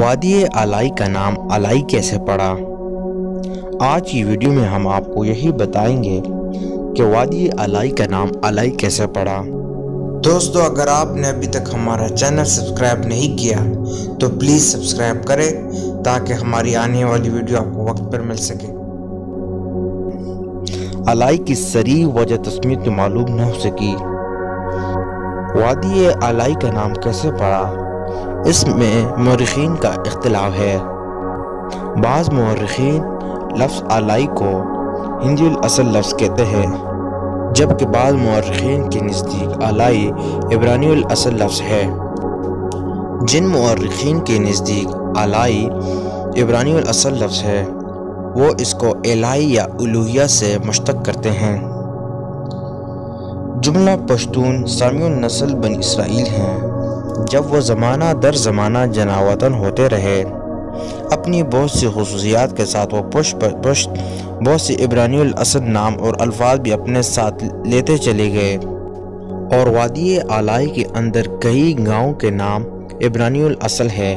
وادی الائی کا نام الائی کیسے پڑا؟ آج کی ویڈیو میں ہم آپ کو یہی بتائیں گے کہ وادی الائی کا نام الائی کیسے پڑا۔ دوستو، اگر آپ نے ابھی تک ہمارا چینل سبسکرائب نہیں کیا تو پلیز سبسکرائب کریں تاکہ ہماری آنے والی ویڈیو آپ کو وقت پر مل سکے۔ الائی کی صریح وجہ تسمیت معلوم نہ ہو سکی۔ وادی الائی کا نام کیسے پڑا؟ اس میں مورخین کا اختلاف ہے۔ بعض مورخین لفظ الائی کو ہندی الاصل لفظ کہتے ہیں، جبکہ بعض مورخین کے نزدیک الائی عبرانی الاصل لفظ ہے۔ جن مورخین کے نزدیک الائی عبرانی الاصل لفظ ہے وہ اس کو الہی یا الوہیہ سے مشتق کرتے ہیں۔ جملہ پشتون سامی النسل بنی اسرائیل ہیں۔ جب وہ زمانہ در زمانہ جاں وطن ہوتے رہے، اپنی بہت سی خصوصیات کے ساتھ وہ پشت بہت سی عبرانی الاصل نام اور الفاظ بھی اپنے ساتھ لیتے چلے گئے، اور وادی الائی کے اندر کئی گاؤں کے نام عبرانی الاصل ہے،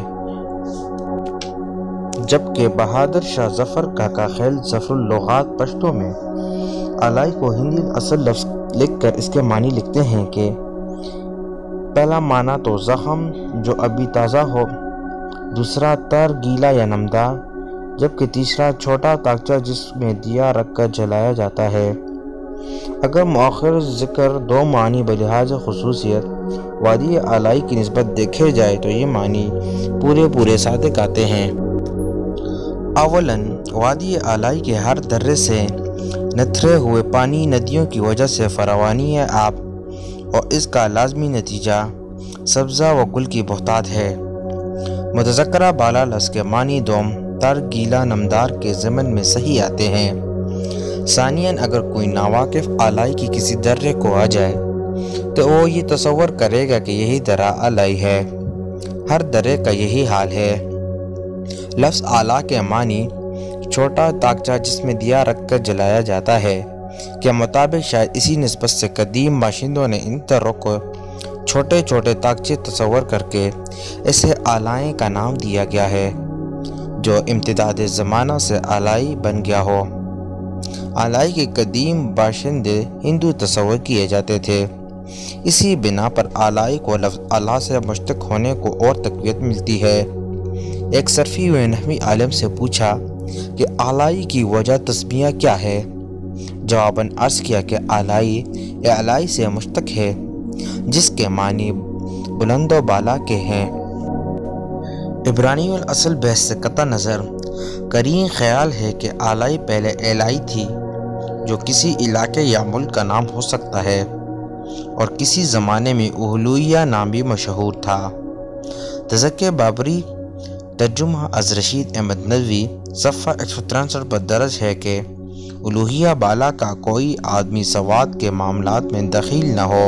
جبکہ بہادر شاہ ظفر کاکا خیل ظفر اللغات پشتو میں الائی کو ہندی الاصل لفظ لکھ کر اس کے معنی لکھتے ہیں کہ پہلا معنی تو زخم جو ابھی تازہ ہو، دوسرا تر گیلا یا نمدار، جبکہ تیسرا چھوٹا تاکچہ جس میں دیا رکھ کر جلایا جاتا ہے۔ اگر مؤخر ذکر دو معنی بلحاظ خصوصیت وادی الائی کی نسبت دیکھے جائے تو یہ معنی پورے صادق آتے ہیں۔ اولاً وادی الائی کے ہر درے سے نتھرے ہوئے پانی ندیوں کی وجہ سے فراوانی آب اور اس کا لازمی نتیجہ سبزہ و گل کی بہتات ہے۔ متذکرہ بالا لفظ کے معنی دوم تر گیلا نمدار کے ضمن میں صحیح آتے ہیں۔ ثانیاً اگر کوئی ناواقف الائی کی کسی درے کو آ جائے تو وہ یہ تصور کرے گا کہ یہی درہ الائی ہے۔ ہر درے کا یہی حال ہے۔ لفظ الا کے معنی چھوٹا تاکچہ جس میں دیا رکھ کر جلایا جاتا ہے کے مطابق شاید اسی نسبت سے قدیم باشندوں نے ان دروں کو چھوٹے تاکچے تصور کر کے اسے الائیں کا نام دیا گیا ہے، جو امتداد زمانہ سے الائی بن گیا ہو۔ الائی کے قدیم باشندے ہندو تصور کیے جاتے تھے، اسی بنا پر الائی کو لفظ الا سے مشتق ہونے کو اور تقویت ملتی ہے۔ ایک صرفی و نحوی عالم سے پوچھا کہ الائی کی وجہ تسمیہ کیا ہے؟ جواباً عرض کیا کہ الائی سے مشتق ہے، جس کے معنی بلند و بالا کے ہیں۔ عبرانی الاصل بحث سے قطع نظر قرین خیال ہے کہ الائی پہلے الائی تھی، جو کسی علاقے یا ملک کا نام ہو سکتا ہے، اور کسی زمانے میں اہلویہ نام بھی مشہور تھا۔ تذکرہ بابری ترجمہ از رشید احمد ندوی صفحہ 163 پر درج ہے کہ الوہیہ بالا کا کوئی آدمی سواد کے معاملات میں دخیل نہ ہو۔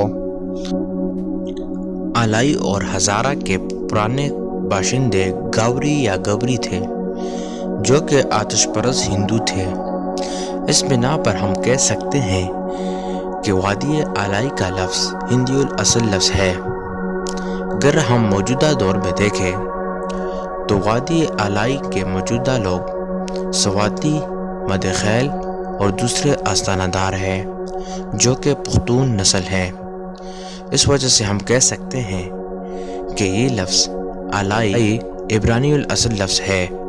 الائی اور ہزارہ کے پرانے باشندے گاوری یا گبری تھے، جو کہ آتش پرست ہندو تھے۔ اس بنا پر ہم کہہ سکتے ہیں کہ وادی الائی کا لفظ ہندی الاصل لفظ ہے۔ اگر ہم موجودہ دور میں دیکھیں تو وادی الائی کے موجودہ لوگ سواتی، مدخیل اور دوسرے آستانہ دار ہیں، جو کہ پختون نسل ہے۔ اس وجہ سے ہم کہہ سکتے ہیں کہ یہ لفظ الائی عبرانی الاصل لفظ ہے۔